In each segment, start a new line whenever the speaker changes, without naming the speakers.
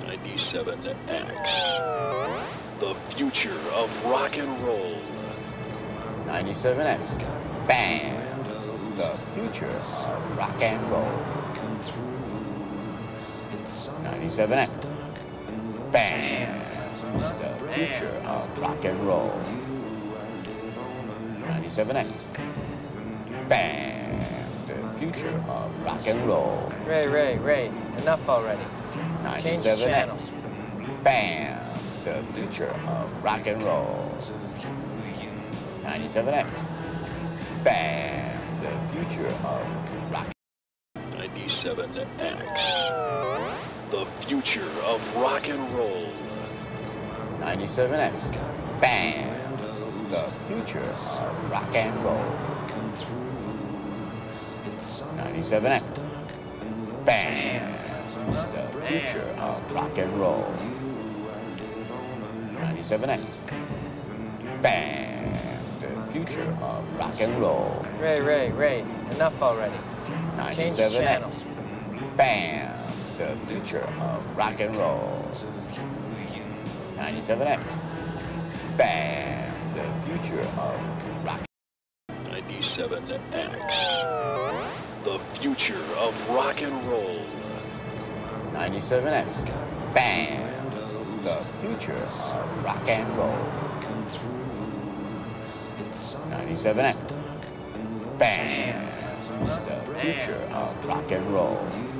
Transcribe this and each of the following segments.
97X. The future of rock and roll.
97X. Band. The future of rock and roll. 97X. Band. The future of rock and roll. 97X. Band. The future of rock and roll.
Ray, enough already. Change the
97X.
channels.
Band. The future of rock and roll. 97X. Band. The future of rock.
97X. The future of rock and roll.
97X. Band. The future of rock and roll. 97X. Band. The future of rock and roll. 97X. Band. The future of rock and roll.
Ray, enough already. Change the
97X.
channels.
Band. The future of rock and roll. 97X. Band. The future of rock.
97X. The future of rock and roll.
97X. Band. The future of rock and roll. 97X. Band. The future of rock and roll.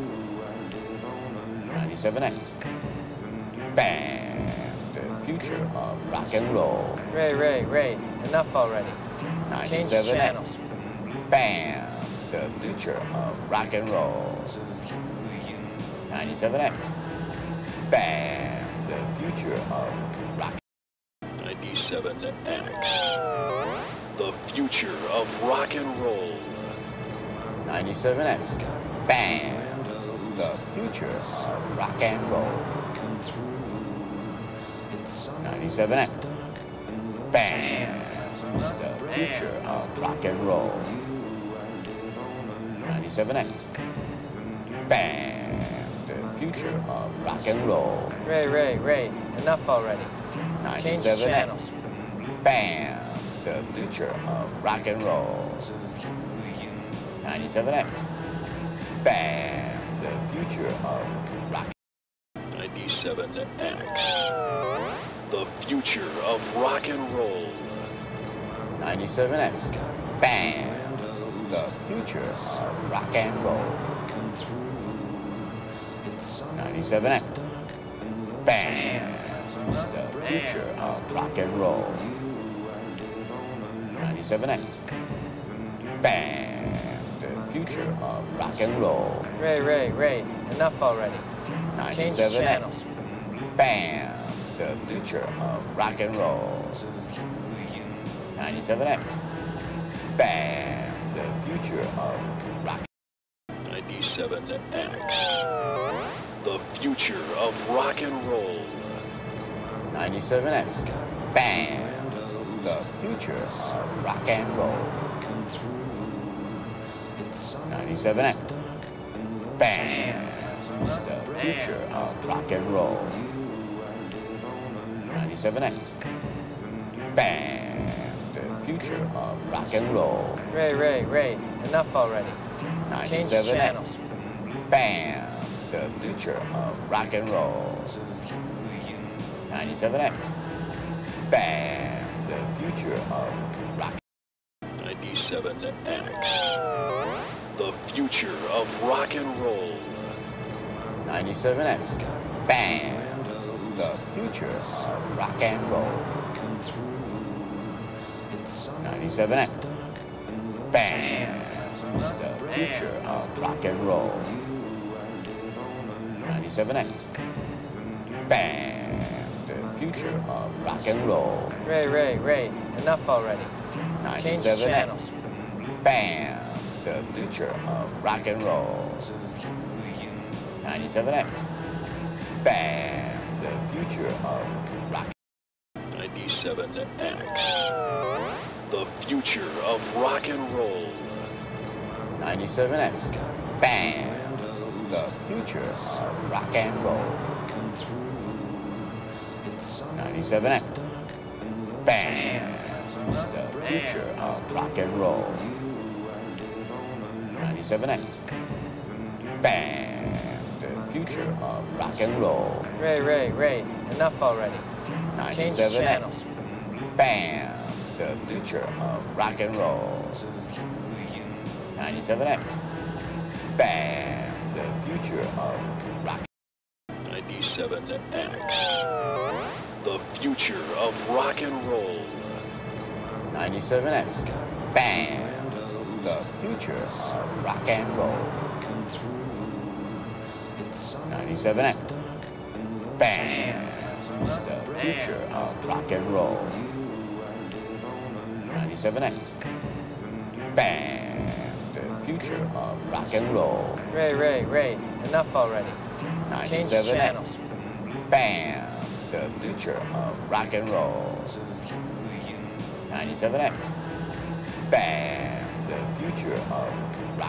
97X. Band. The future of rock and roll.
Ray, enough already. Change the
97X.
channels.
Band. The future of rock and roll. 97X. Band. The future of rock.
97X. The future of rock and roll.
97X. Band. The future of rock and roll. 97X. Band. The future of rock and roll. 97X. Band. The future of rock and roll.
Ray, enough already. Change the
97X.
channels.
Band. The future of rock and roll. 97X. Band. The future of rock.
97X. The future of rock and roll.
97X. Band. The future of rock and roll. 97X. Band. The future of rock and roll. 97X. Band. The future of rock and roll.
Ray, enough already. Change the
97X.
channels.
Band. The future of rock and roll. 97X. Band. The future of rock.
97X. The future of rock and roll.
97X. Band. The future of rock and roll. 97X. Band. The future of rock and roll. 97X. Band. The future of rock and roll.
Ray, enough already. Change the
97X.
channels.
Band. The future of rock and roll. 97X. Band. The future of rock.
97X. The future of rock and roll.
97X. Band. The future of rock and roll. 97X. Band. The future of rock and roll. 97X. Band. The future of rock and roll.
Ray, enough already. Change the
97X.
channels.
Band. The future of rock and roll. 97X. Band. The future of rock.
97X. The future of rock and roll.
97X. Band. The future of rock and roll. 97X. Bam! The future of rock and roll. 97X. Bam! The future of rock and roll.
Ray, enough already. Change the
97X.
channels.
Bam! The future of rock and roll. 97X. Bam! The future of rock.
97X. The future of rock and roll.
97X. Bam! The future of rock and roll. 97X. Bam! The future of rock and roll. 97X. Bam! The future of rock and roll.
Ray, enough already. Change the
97X.
channels.
Bam! The future of rock and roll. 97X. Bam! The future of rock.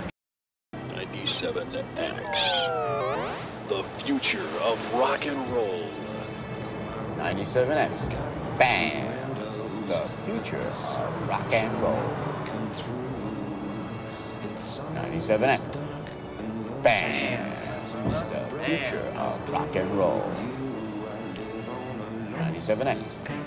97X. The future of rock and roll.
97X. Bam! The future of rock and roll. 97X. Bam! The future of rock and roll. 97X.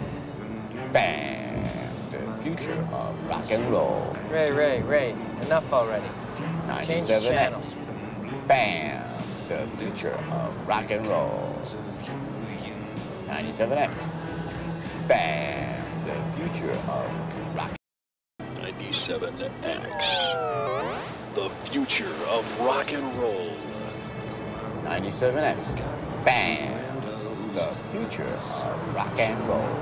Bam! The future of rock and roll.
Ray, enough already. Change the
97X.
channels.
Bam! The future of rock and roll. 97X. Bam! The future of rock.
97X. The future of rock and roll.
97X. Bam! The future of rock and roll.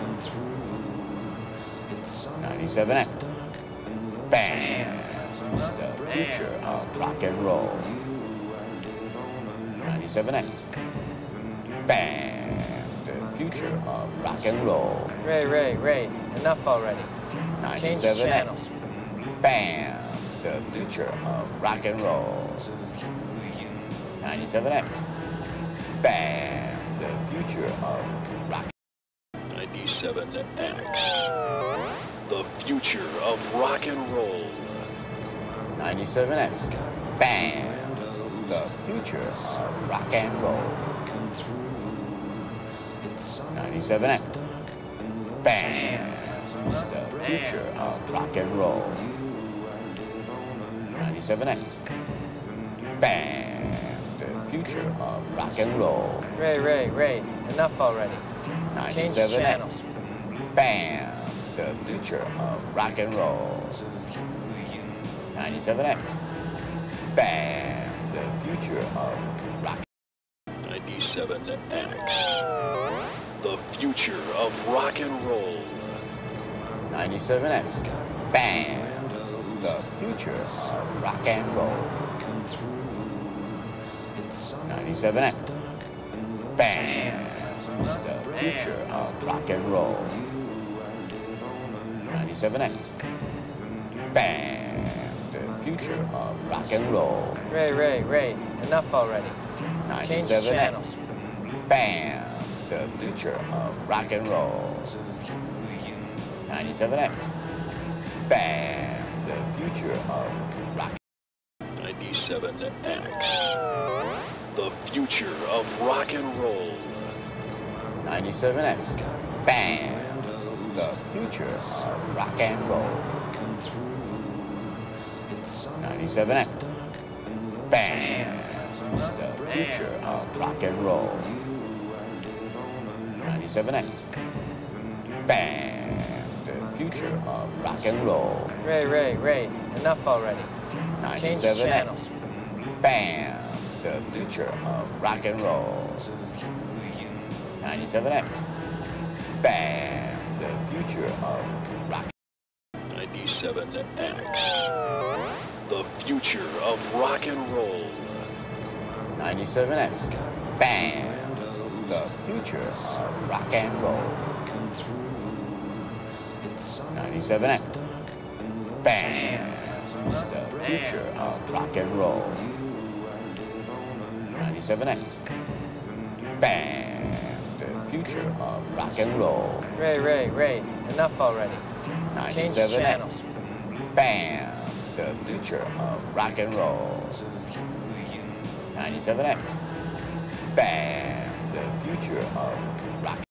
97X. Bam! The future of rock and roll. 97X. Bam! The future of rock and roll.
Ray, enough already. Change the
97X.
channels.
Bam! The future of rock and roll. 97X. Bam! The future of rock.
97X. The future of rock and roll.
97X. Bam! The future of rock and roll. 97X. Bam! The future of rock and roll. 97X. Bam! The future of rock and roll.
Ray, enough already. Change the
97X.
channels.
Bam! The future of rock and roll. 97X. Bam! The future of rock.
97X. The future of rock and roll.
97X. Bam! The future of rock and roll. 97X. Bam! The future of rock and roll. 97X. Bam! The future of rock and roll.
Ray, enough already. Change the
97X.
channels.
Bam! The future of rock and roll. 97X. Bam! The future of rock.
97X. The future of rock and roll.
97X. Bam! The future of rock and roll. 97X. Bam! The future of rock and roll. 97X. Bam! The future of rock and roll.
Ray, enough already. Change the
97X.
channels.
Bam! The future of rock and roll. 97X. Bam! The future of rock.
97X. The future of rock and roll.
97X. Bam! The future of rock and roll. 97X. Bam! The future of rock and roll. 97X. Bam! The future of rock and roll.
Ray, enough already. Change the
97X.
channels.
Bam! The future of rock and roll. 97X. Bam! The future of rock